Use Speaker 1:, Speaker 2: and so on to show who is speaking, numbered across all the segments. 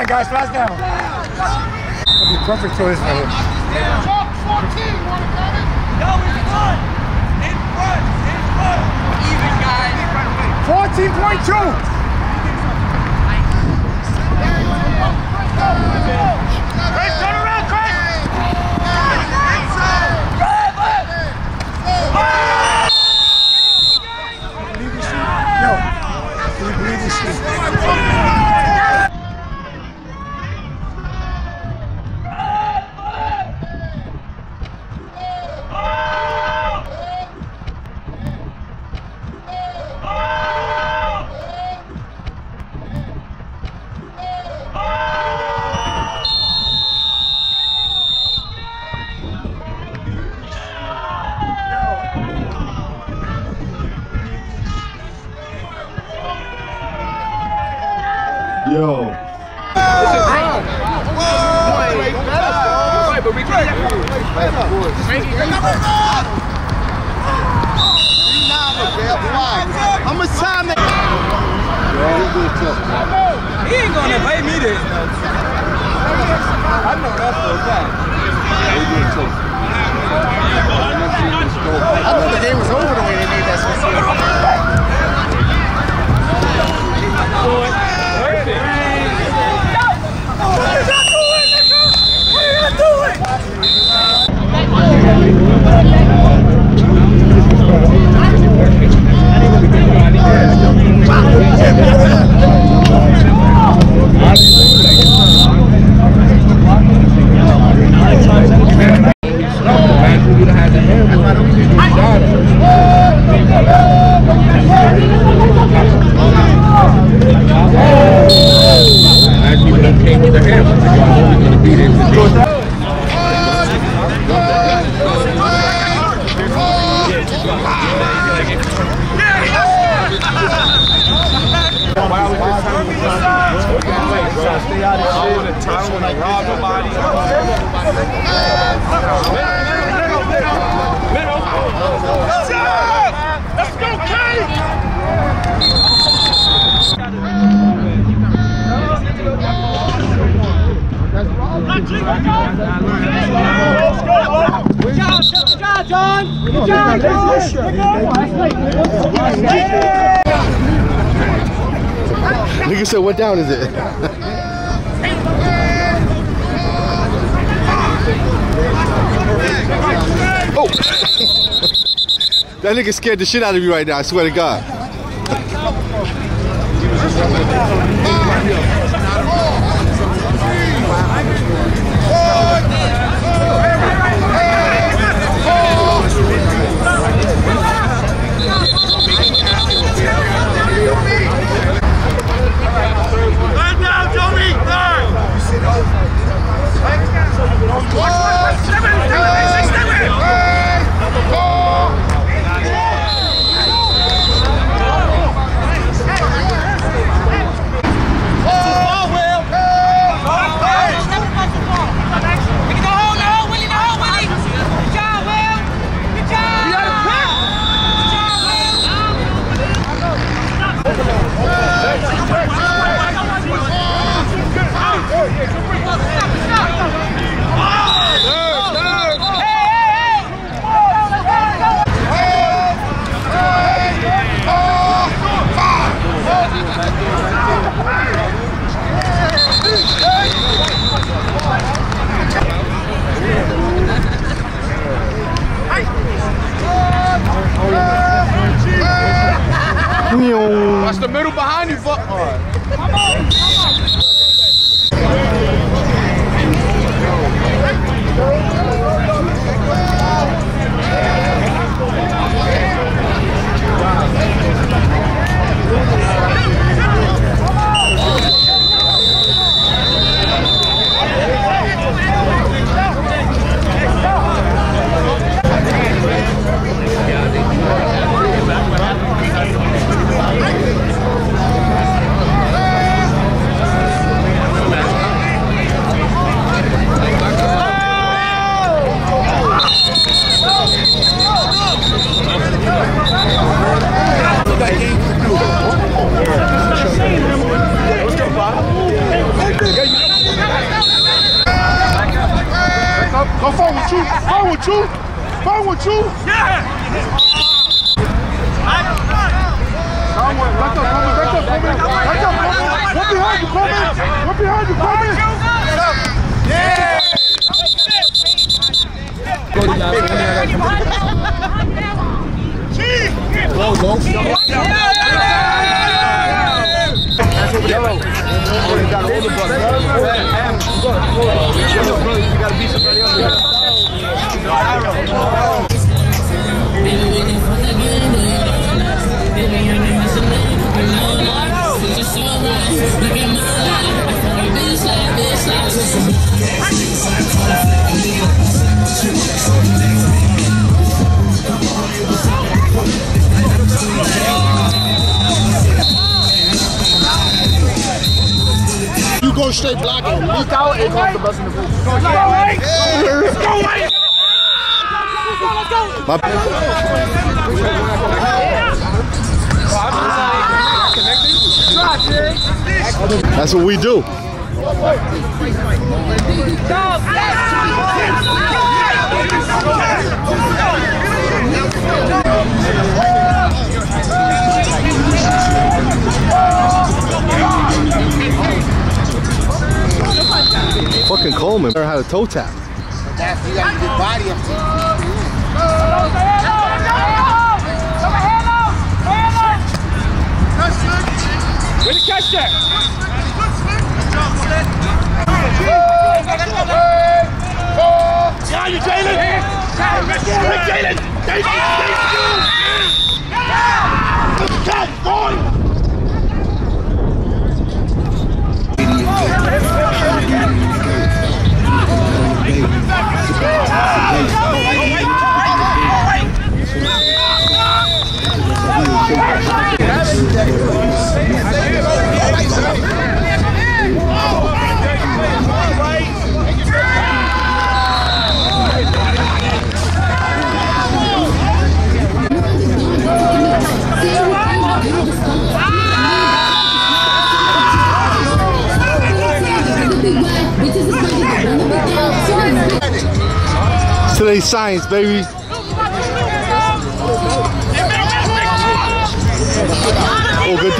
Speaker 1: down, guys. Flash down. That'd be perfect choice for him. 14.2.
Speaker 2: Yo.
Speaker 3: How much time they...
Speaker 4: He ain't gonna invite me this. I know that's for a fact.
Speaker 3: I thought the game was over the way they made that switch.
Speaker 2: Nigga said, what down is it? Oh! That nigga scared the shit out of you right now, I swear to God.
Speaker 3: Watch the middle behind you, fuck.
Speaker 1: Fine with you. Yeah. Back up, One behind you, Coleman. One behind you, Coleman. Yeah. You go straight blocking, leak out, and come the bus in the booth.
Speaker 2: That's what we do. Fucking Coleman learned how to toe tap.
Speaker 3: That's you got to get body up.
Speaker 4: Way to catch that!
Speaker 1: Yeah, you Jalen! Jalen! Catch, boy!
Speaker 2: Today's science, baby. Oh, good D.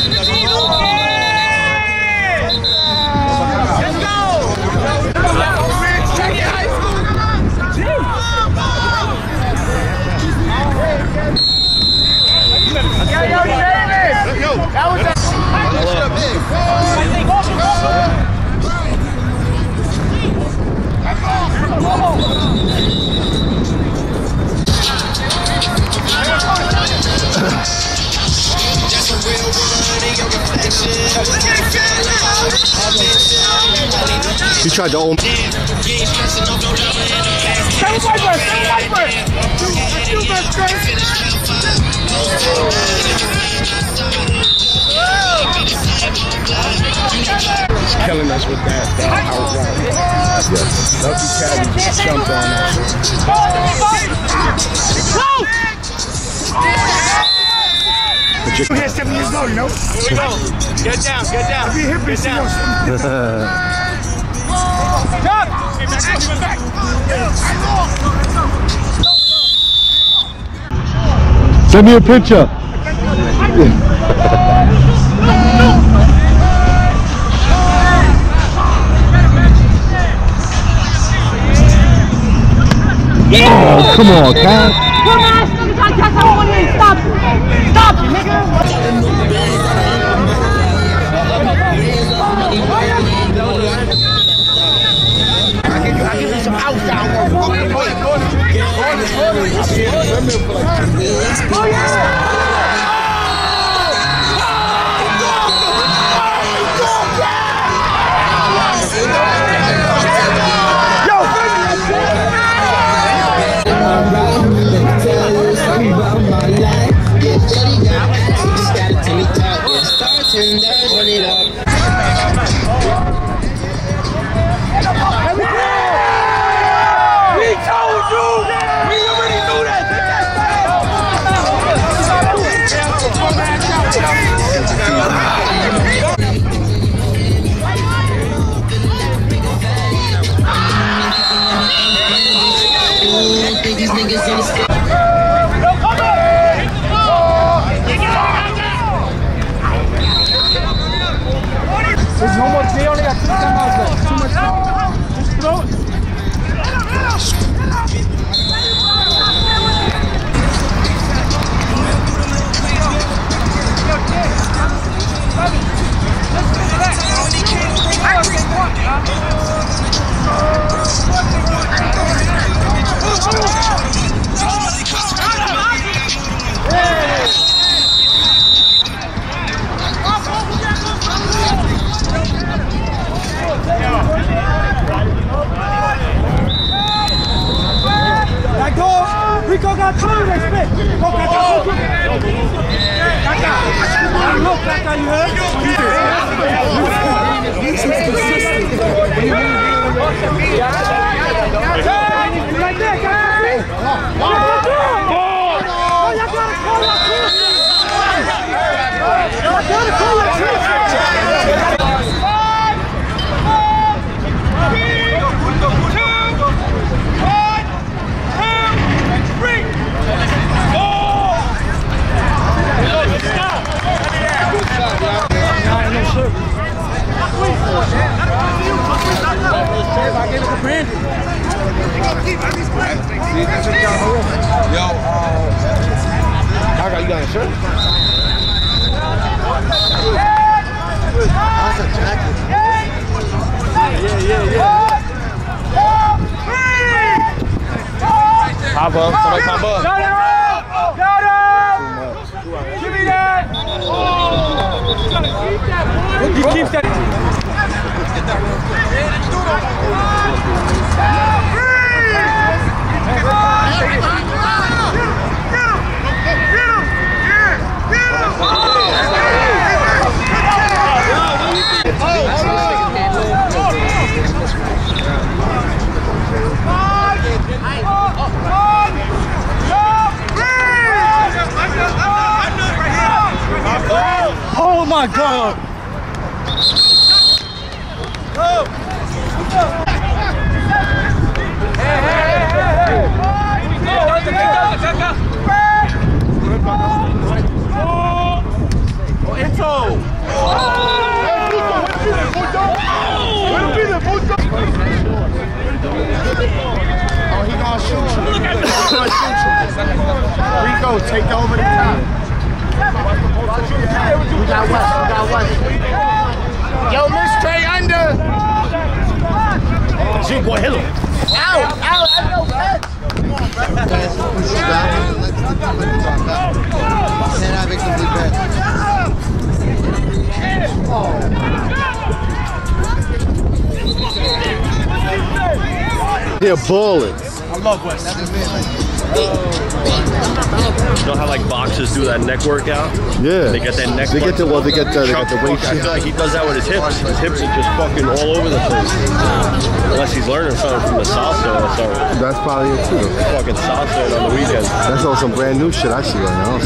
Speaker 2: He tried to own.
Speaker 3: He's killing us with that outright. Yes. Lucky Caddy just jumped on that.
Speaker 1: You're 7 years old, you know?
Speaker 4: Here we go. Get down, get down.
Speaker 1: Be hip and down.
Speaker 2: Send me a picture. Oh, come on, Cat.
Speaker 5: Come on, stop. Stop, nigga.
Speaker 3: I give you some outside work.
Speaker 5: Oh, yeah.
Speaker 1: There's no more. They only got 2 timeouts left. Too much time. Just throw it. Rico got 2, they split. Go, Kaka. Kaka. Look, Kaka, you heard? He's consistent. Right there, Kaka. Oh, you gotta call that trick. You gotta call that trick.
Speaker 3: You got a shirt?
Speaker 1: That's a jacket. Yeah.
Speaker 3: Pop up. Somebody pop up.
Speaker 1: Got him! Give me that! He keeps that. Oh my God!
Speaker 3: Oh, he gonna shoot you. Rico, take over the top. We got West. Yo, Miss Trey under.
Speaker 2: Shoot, boy, hit him.
Speaker 3: Out, I know that.
Speaker 2: They're balling.
Speaker 3: I love West.
Speaker 6: You know how like boxers do that neck workout?
Speaker 2: Yeah.
Speaker 6: They get that neck.
Speaker 2: They get the
Speaker 6: Chuck
Speaker 2: weight.
Speaker 6: I feel like he does that with his hips. His hips are just fucking all over the place. Unless he's learning something from the salsa or something.
Speaker 2: That's probably it too.
Speaker 6: Fucking salsa on the weekends.
Speaker 2: That's all some brand new shit I see right now.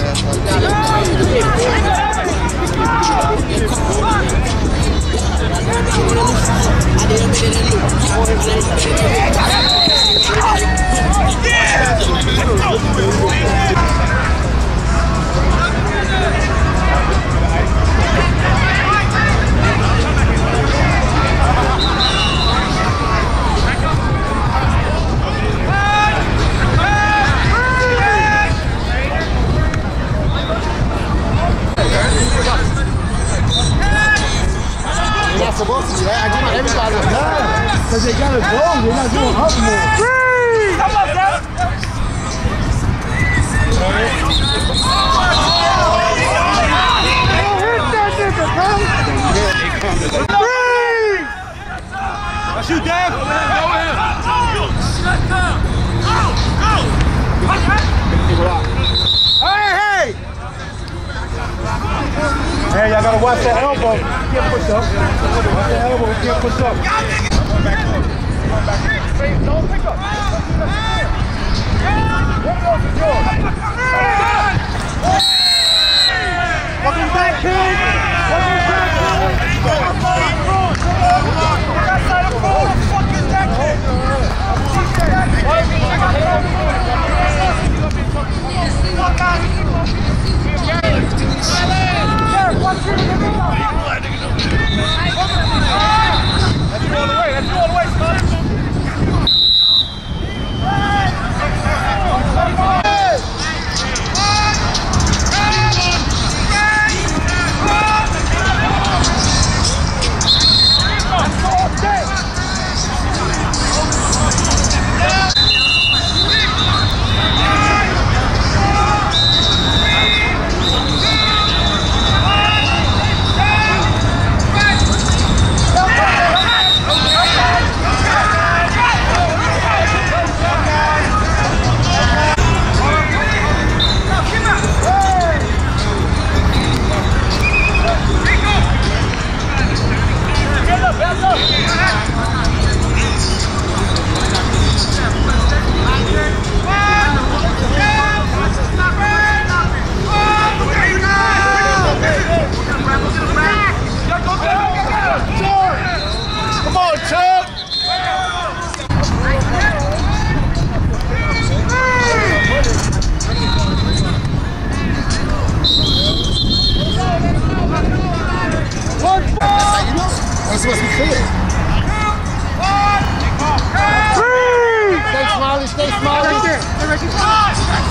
Speaker 1: Because they got to go. They're not doing up more. Come on, Dad. That's you, Dad. Hey! Hey, y'all gotta watch that elbow. You can't push up. Watch that elbow. You can't push up. Don't pick up. Welcome back, kid. Welcome back, kid.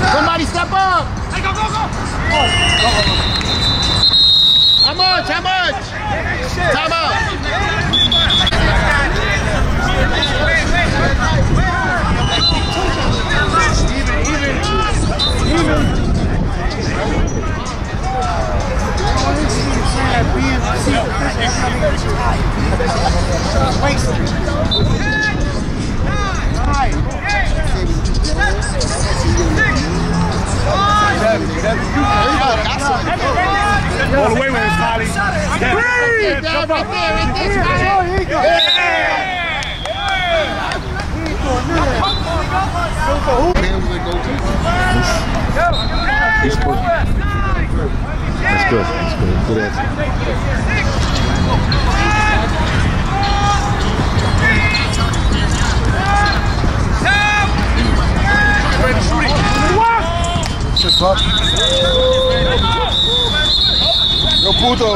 Speaker 3: Somebody step up.
Speaker 4: Hey, go, go, go.
Speaker 3: How much? How much? Time out.
Speaker 4: All the way with his Holly.
Speaker 3: Breathe! Right there,
Speaker 2: That's good. That's good. Good answer.
Speaker 1: Yo, puto.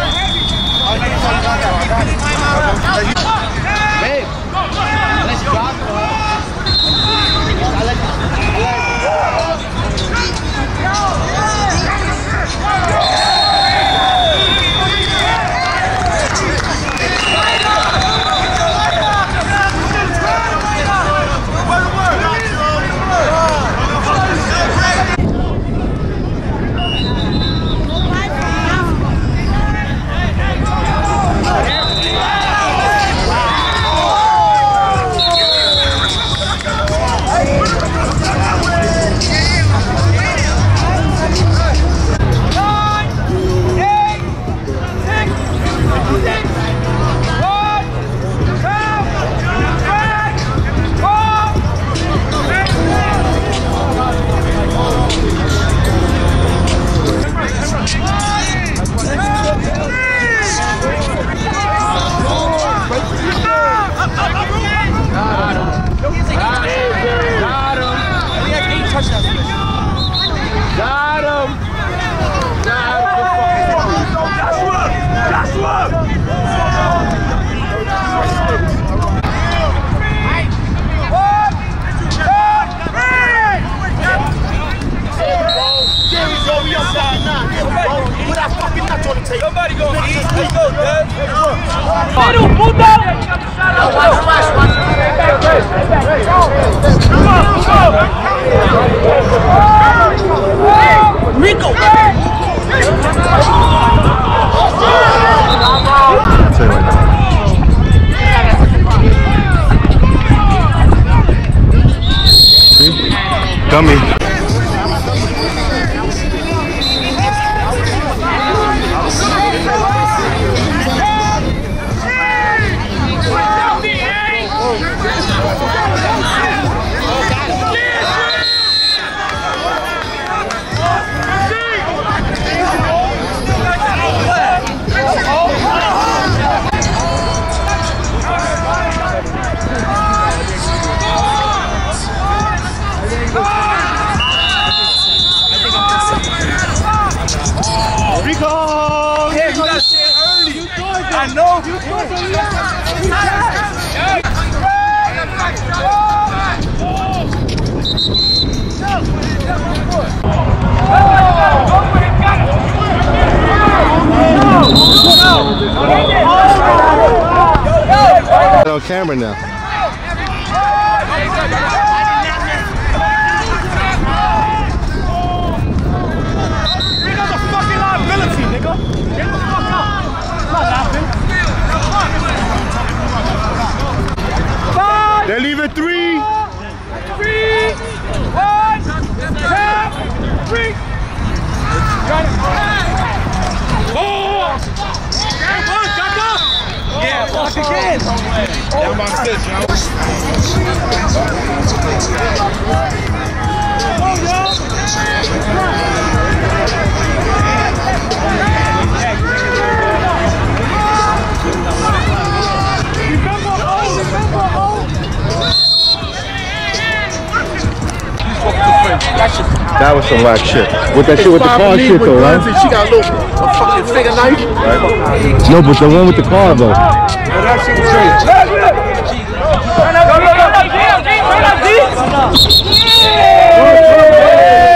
Speaker 4: Somebody go eat. Let's go, Dad.
Speaker 5: Middle, puto! Rico!
Speaker 2: I'll tell you right now. See? Dummy. On camera now.
Speaker 4: Rico's a fucking liability, nigga. Get the fuck up. I'm not laughing.
Speaker 1: They leave it 3.
Speaker 4: 3, 1, 2, 3. Yeah, block again.
Speaker 3: Down by stitch,
Speaker 2: That was some whack shit. With that shit with the car shit though, right?
Speaker 3: She got a little fucking finger knife.
Speaker 2: Right. No, but the one with the car though.
Speaker 3: That shit was crazy.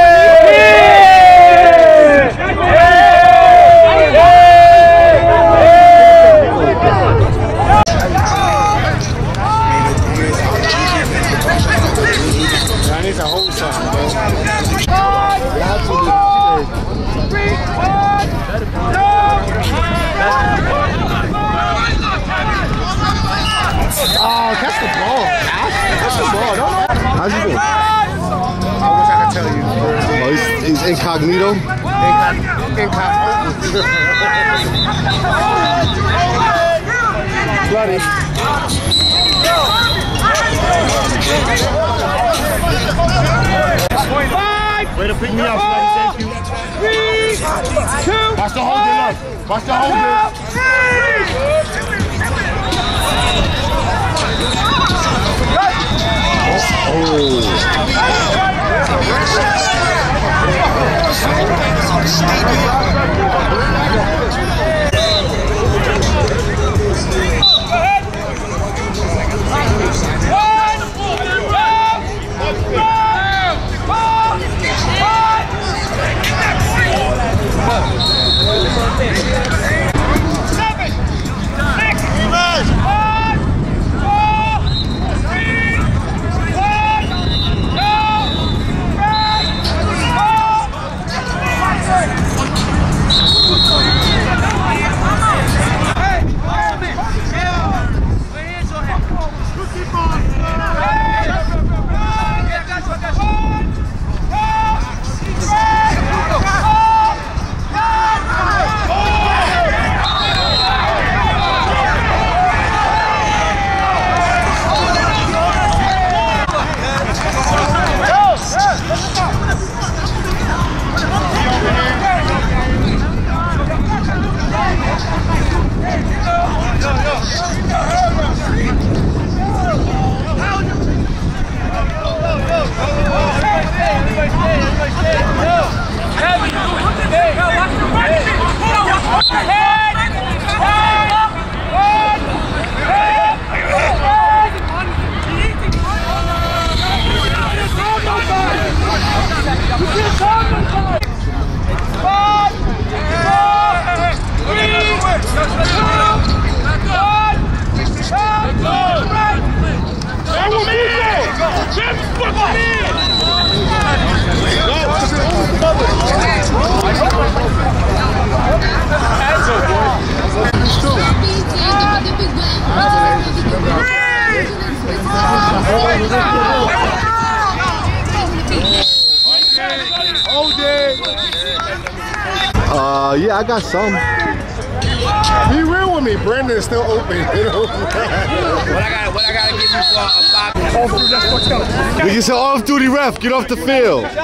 Speaker 3: Oh, catch the ball. Catch the ball.
Speaker 2: How's he doing?
Speaker 3: I wish I could tell you.
Speaker 2: Oh, he's incognito?
Speaker 3: Bloody.
Speaker 4: Way to pick me up, buddy. Thank you. 3, 2.
Speaker 3: Watch the holder, look. Watch the holder.
Speaker 2: Yeah, I got some.
Speaker 3: Be real with me. Brandon is still open. You know?
Speaker 5: What I gotta give you for a 5?
Speaker 4: That's fucked up.
Speaker 2: Nigga said off-duty ref, get off the field.
Speaker 4: Get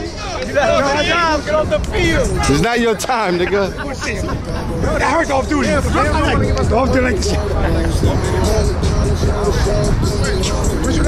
Speaker 4: off the field.
Speaker 2: It's not your time, nigga.
Speaker 4: That hurts off duty. Off duty like this.